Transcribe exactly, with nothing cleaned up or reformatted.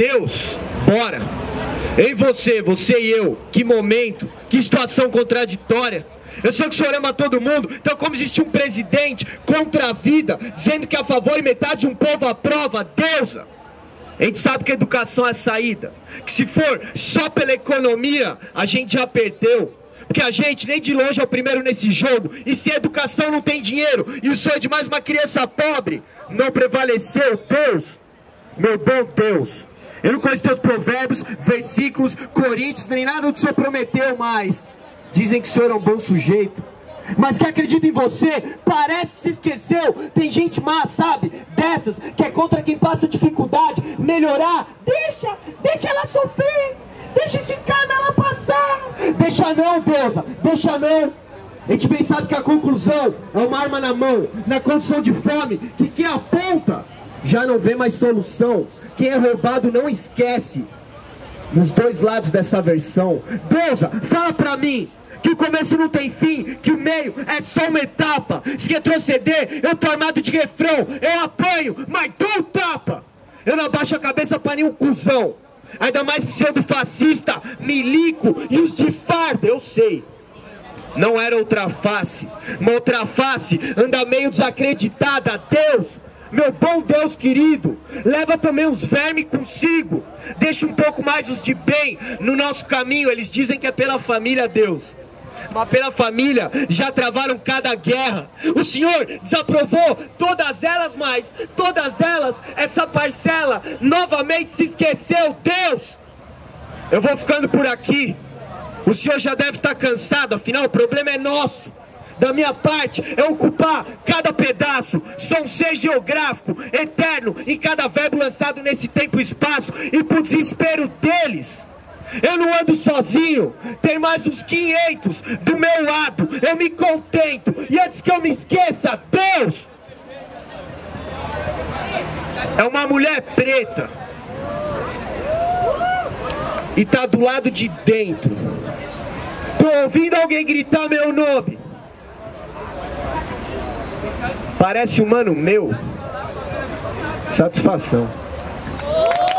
Deus, bora. Em você, você e eu, que momento, que situação contraditória. Eu sei que o senhor ama todo mundo, então como existe um presidente contra a vida, dizendo que é a favor e metade de um povo aprova, deusa. A gente sabe que a educação é a saída, que se for só pela economia, a gente já perdeu. Porque a gente nem de longe é o primeiro nesse jogo. E se a educação não tem dinheiro e o sonho de mais uma criança pobre não prevaleceu, Deus, meu bom Deus, eu não conheço teus provérbios, versículos, coríntios, nem nada do que o senhor prometeu mais. Dizem que o senhor é um bom sujeito, mas que acredita em você, parece que se esqueceu. Tem gente má, sabe, dessas, que é contra quem passa dificuldade. Melhorar, deixa, deixa ela sofrer, deixa esse karma ela passar. Deixa não, deusa, deixa não. A gente bem sabe que a conclusão é uma arma na mão, na condição de fome, que quem aponta já não vê mais solução. Quem é roubado não esquece. Nos dois lados dessa versão, deusa, fala pra mim que o começo não tem fim, que o meio é só uma etapa. Se retroceder, eu tô armado de refrão. Eu apanho, mas dou tapa. Eu não abaixo a cabeça pra nenhum cuzão, ainda mais pseudo-fascista, milico e os de farda, eu sei. Não era outra face, uma outra face anda meio desacreditada. Deus, meu bom Deus querido, leva também os vermes consigo. Deixa um pouco mais os de bem no nosso caminho. Eles dizem que é pela família, Deus, mas pela família já travaram cada guerra. O Senhor desaprovou todas elas, mas todas elas, essa parcela novamente se esqueceu. Deus, eu vou ficando por aqui. O Senhor já deve estar cansado, afinal o problema é nosso. Da minha parte é ocupar cada pedaço. Sou um ser geográfico, eterno, em cada verbo lançado nesse tempo e espaço. E por desespero deles, eu não ando sozinho, tem mais uns quinhentos do meu lado. Eu me contento, e antes que eu me esqueça, Deus, é uma mulher preta e tá do lado de dentro. Tô ouvindo alguém gritar meu nome. Parece um mano meu. Satisfação.